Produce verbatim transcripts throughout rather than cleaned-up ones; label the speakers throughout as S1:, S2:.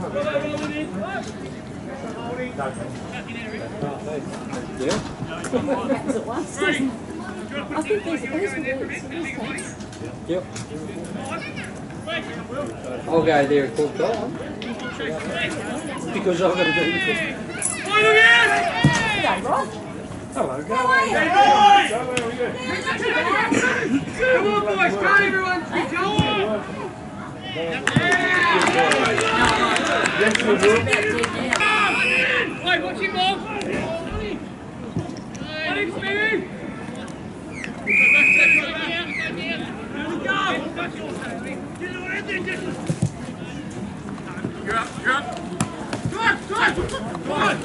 S1: Yeah?
S2: Happens at once, doesn't it? I think there's a base with it.
S1: Yep. I'll go there and talk time. Because I've got to do this.
S2: G'day, Rod.
S1: Hello, go
S2: away.
S1: Go
S2: Hey,
S1: Go where are you?
S3: Come on, boys. Come on, everyone. Keep going. Wait, watch him, Bob. Let him, Stevie. You're up, you're up. Go on, go on, go on.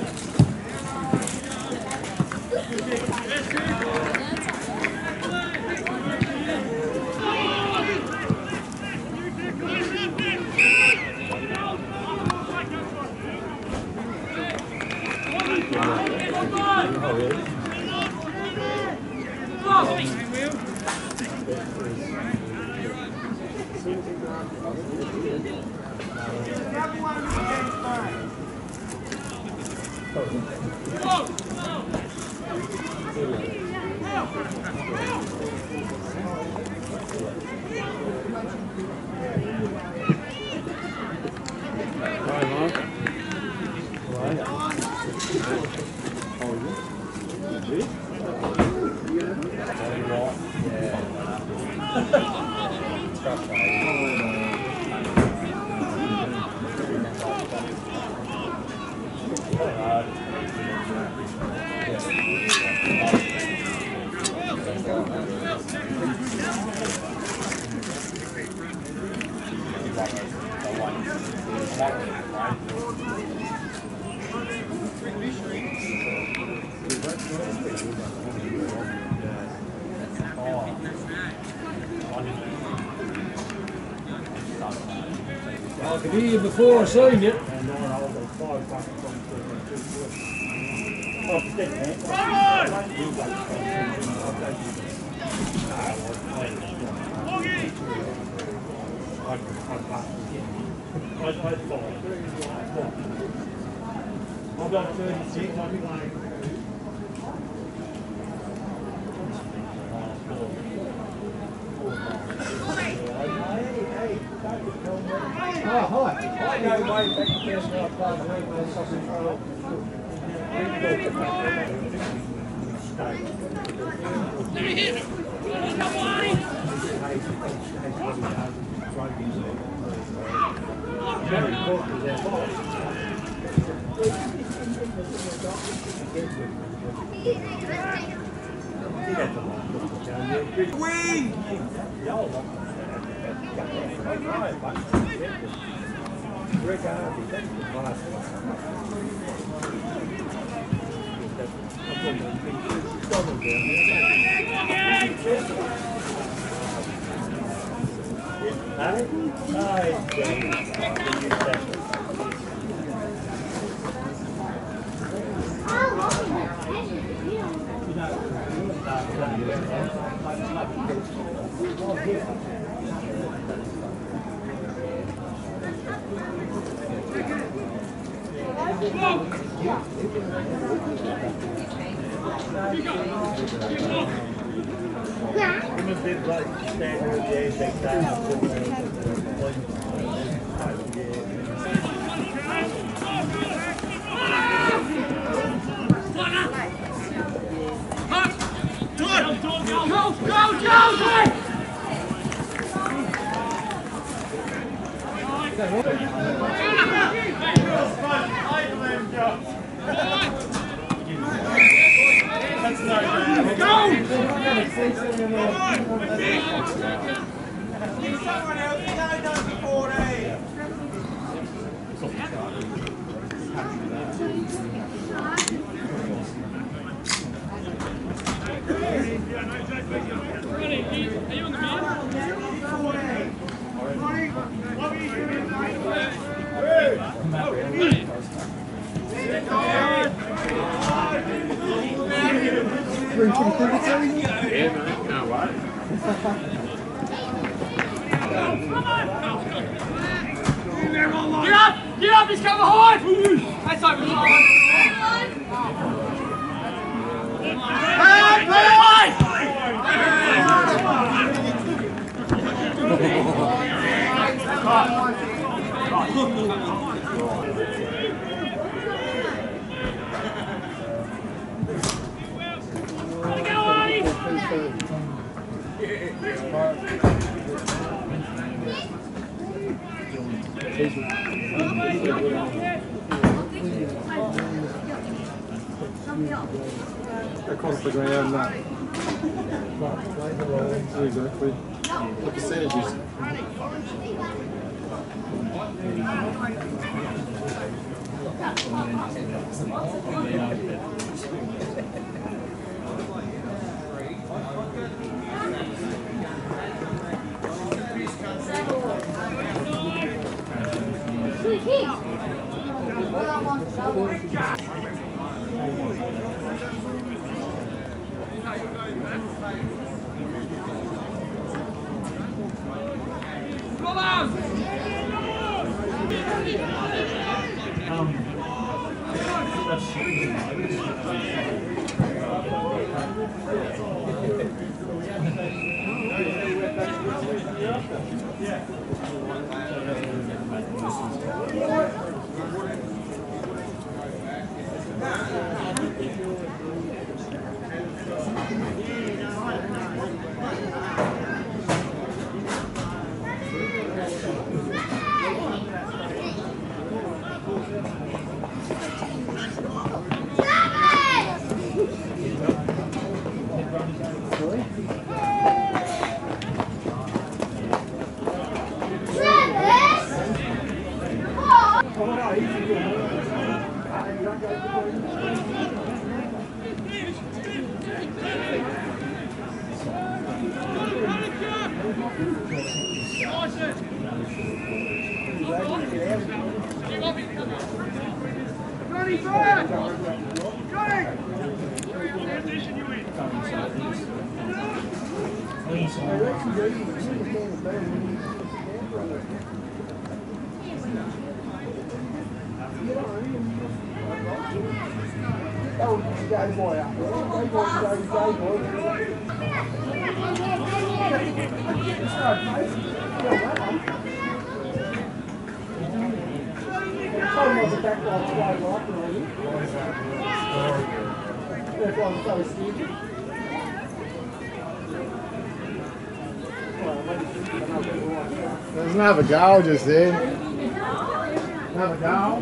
S1: I could hear you before I seen you.
S4: I've got thirty-six, I'll be like...
S1: Oh, hi. I know way back to first night playing the league with sausage roll.
S3: Let me hit him. Come on.
S4: Very important, their fault.
S3: Wing! Get up! Get up, he's coming hard! That's open line. Hey,
S5: Across the ground, that. Exactly. The percentages. Doesn't have a goal just then. Have a goal.